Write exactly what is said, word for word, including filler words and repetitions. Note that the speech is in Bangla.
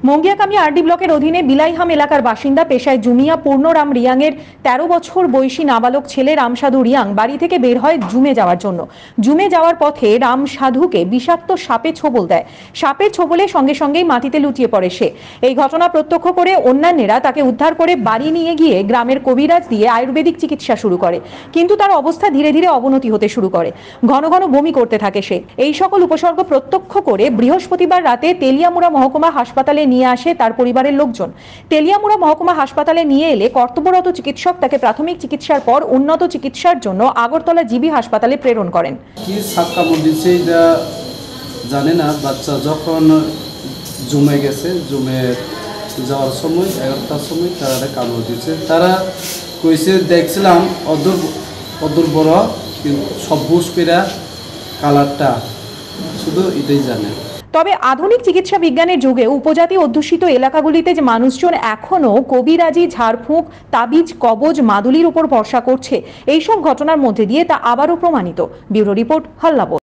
মঙ্গিয়াকামি আরডি ব্লকের অধীনে বিলাইহাম এলাকার বাসিন্দা পেশায় জুমিয়া পূর্ণরাম রিয়াংয়ের তেরো বছর বয়সী নাবালক ছেলে রামসাধু রিয়াং বাড়ি থেকে বের হয় জুমে যাওয়ার জন্য। জুমে যাওয়ার পথে রামসাধুকে বিষাক্ত সাপে ছোবল দেয়। সাপের ছোবলে সঙ্গে সঙ্গেই মাটিতে লুটিয়ে পড়ে সে। এই ঘটনা প্রত্যক্ষ করে অন্যান্যরা তাকে উদ্ধার করে বাড়ি নিয়ে গিয়ে গ্রামের কবিরাজ দিয়ে আয়ুর্বেদিক চিকিৎসা শুরু করে, কিন্তু তার অবস্থা ধীরে ধীরে অবনতি হতে শুরু করে। ঘন ঘন বমি করতে থাকে সে। এই সকল উপসর্গ প্রত্যক্ষ করে বৃহস্পতিবার রাতে তেলিয়ামুড়া মহকুমা হাসপাতালে নিয়ে আসে তার পরিবারের লোকজন। তেলিয়ামুড়া মহকুমা হাসপাতালে নিয়ে এলে কর্তব্যরত চিকিৎসক তাকে প্রাথমিক চিকিৎসার পর উন্নত চিকিৎসার জন্য আগরতলা জিবি হাসপাতালে প্রেরণ করেন। কি সাপ কামড় দিচ্ছে এটা জানে না। বাচ্চা যখন জমে গেছে, জমে যাওয়ার সময় এগারোটার সময় তারা কামড় দিচ্ছে। তারা কইছে দেখছিলাম অদূর অদূর বড়, কিন্তু সবুজ পেরা কালারটা, শুধু এটাই জানে। তবে আধুনিক চিকিৎসা বিজ্ঞানের যুগে উপজাতি অধ্যুষিত এলাকাগুলিতে যে মানুষজন এখনো কবিরাজি, ঝাড়ফুঁক, তাবিজ, কবজ, মাদুলির উপর ভরসা করছে, এইসব ঘটনার মধ্যে দিয়ে তা আবারও প্রমাণিত। Bureau report, হাল্লাবোল।